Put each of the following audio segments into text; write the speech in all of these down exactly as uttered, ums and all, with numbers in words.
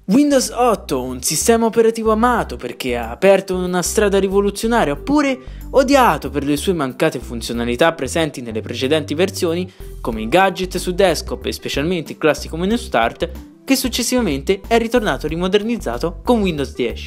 Windows otto, un sistema operativo amato perché ha aperto una strada rivoluzionaria, oppure odiato per le sue mancate funzionalità presenti nelle precedenti versioni, come i gadget su desktop e specialmente il classico menu Start, che successivamente è ritornato rimodernizzato con Windows dieci.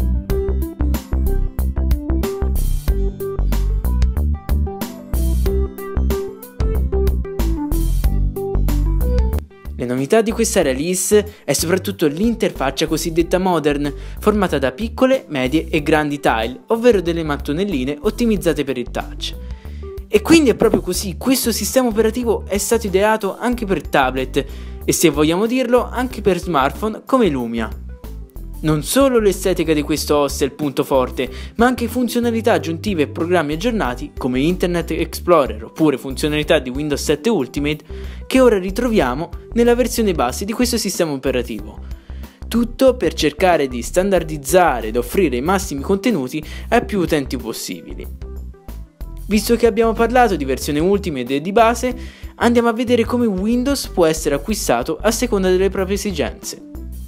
Le novità di questa release è soprattutto l'interfaccia cosiddetta modern, formata da piccole, medie e grandi tile, ovvero delle mattonelline ottimizzate per il touch. E quindi è proprio così, questo sistema operativo è stato ideato anche per tablet e, se vogliamo dirlo, anche per smartphone come Lumia. Non solo l'estetica di questo O S è il punto forte, ma anche funzionalità aggiuntive e programmi aggiornati come Internet Explorer oppure funzionalità di Windows sette Ultimate che ora ritroviamo nella versione base di questo sistema operativo. Tutto per cercare di standardizzare ed offrire i massimi contenuti ai più utenti possibili. Visto che abbiamo parlato di versione Ultimate e di base, andiamo a vedere come Windows può essere acquistato a seconda delle proprie esigenze.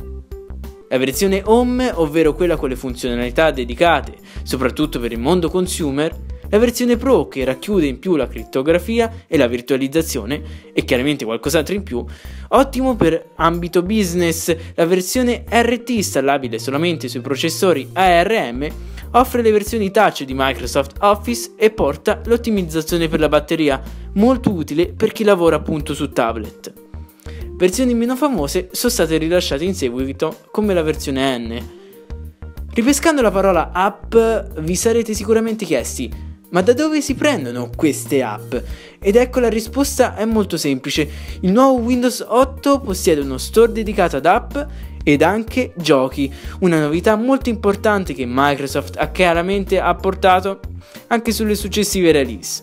La versione Home, ovvero quella con le funzionalità dedicate, soprattutto per il mondo consumer, la versione Pro che racchiude in più la crittografia e la virtualizzazione e chiaramente qualcos'altro in più, ottimo per ambito business. La versione R T installabile solamente sui processori A R M offre le versioni touch di Microsoft Office e porta l'ottimizzazione per la batteria, molto utile per chi lavora appunto su tablet. Versioni meno famose sono state rilasciate in seguito come la versione N. Ripescando la parola app, vi sarete sicuramente chiesti: ma da dove si prendono queste app? Ed ecco, la risposta è molto semplice. Il nuovo Windows otto possiede uno store dedicato ad app ed anche giochi, una novità molto importante che Microsoft ha chiaramente apportato anche sulle successive release.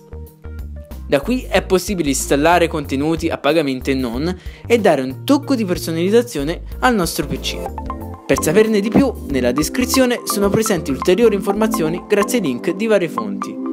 Da qui è possibile installare contenuti a pagamento e non e dare un tocco di personalizzazione al nostro P C. Per saperne di più, nella descrizione sono presenti ulteriori informazioni grazie ai link di varie fonti.